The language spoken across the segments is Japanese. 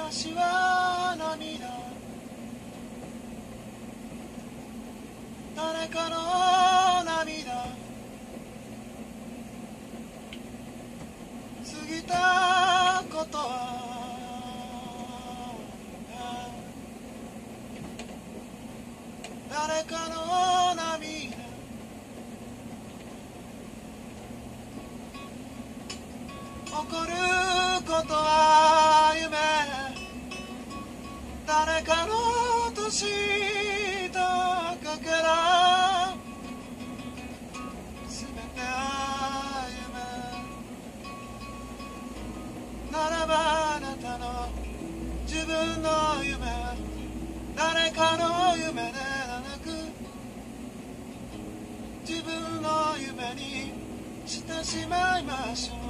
私は涙、誰かの涙、過ぎたことは誰かの涙、起こることは夢、誰かの年とかけら全ては夢ならば、あなたの自分の夢、誰かの夢ではなく自分の夢にしてしまいましょう。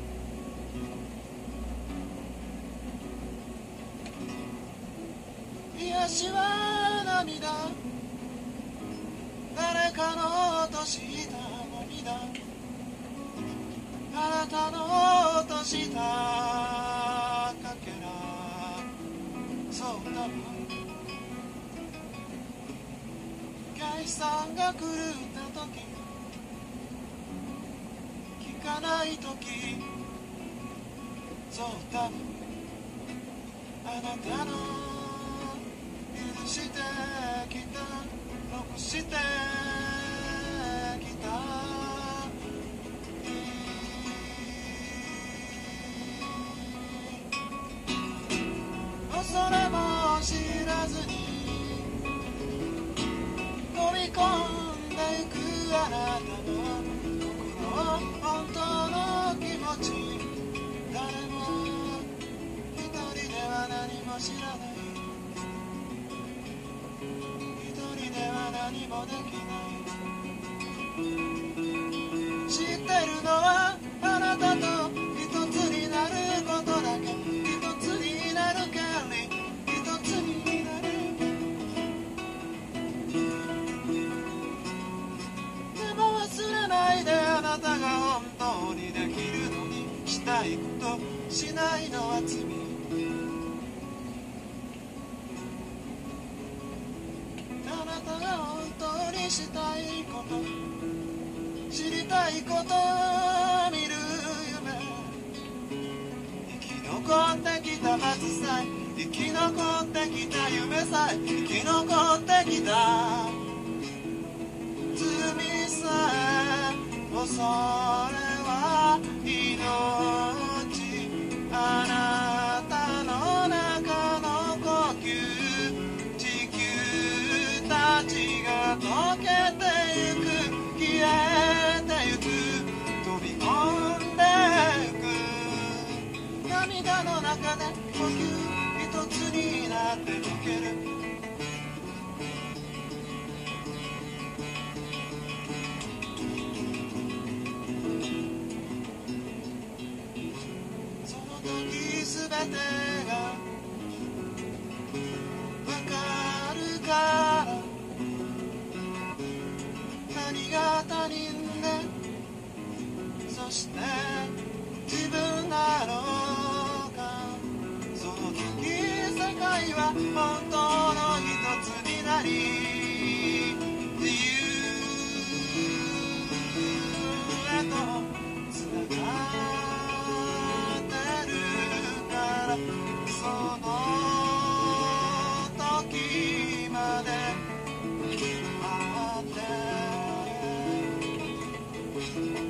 癒しは涙、誰かの落とした涙、あなたの落としたかけら、そう多分解散が狂った時、聞かない時、そう多分あなたの許してきた、残してきた恐れも知らずに飛び込んでゆくあなたの心、本当の気持ち、誰も一人では何も知らない、一人では何もできない、知ってるのはあなたと一つになることだけ、一つになる権利、一つになる、でも忘れないで、あなたが本当にできるのにしたいこと、しないのは罪、あなたが本当にしたいこと、知りたいこと、見る夢、生き残ってきたはずさえ、生き残ってきた夢さえ、生き残ってきた罪さえ、恐れは命、あなたの中の呼吸、地球たちが溶けてゆく、消えてゆく、飛び込んでゆく、涙の中で呼吸一つになって溶ける、その時すべてがわかるから、何が他人で、そして自分だろうか、その時世界は本当の一つになり、自由へとつながってるから、その時まで待って